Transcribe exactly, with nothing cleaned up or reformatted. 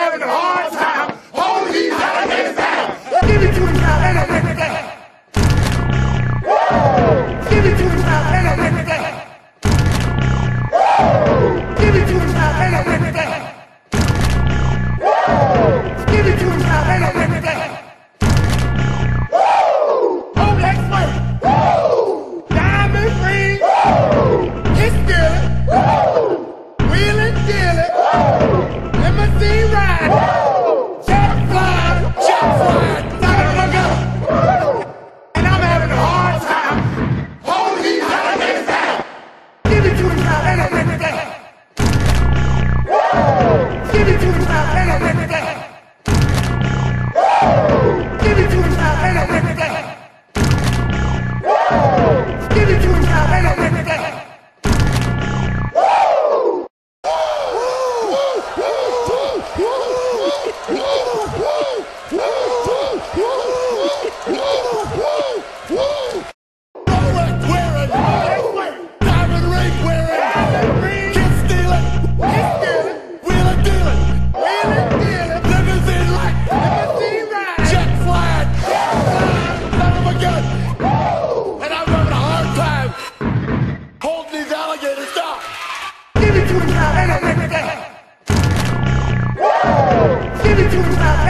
having a hard time holding these alligators down. Give it to him now, and I make it down. Give it to him now, and I make it down. Give it to him now, and I make it down. Give it to him now, and I make it down. Oh, that's right. Diamond ring. Kiss dealer. Wheeling dealer. Limousine ride. Jet flying. Jet flying. Son of a gun. And I'm having a hard time holding these alligators down. Give it to him now, and I make it down. Give it to him now, and I make it down. Give it to him now, and I make it down. Give it to him now, and I make it down. Rolex wearing, diamond ring wearing, kiss stealing, wheeling dealing, limousine like, jet flying, son of a gun. And I'm having a hard time holding these alligators down. Give it to him now, and I make it down. Give it to him now.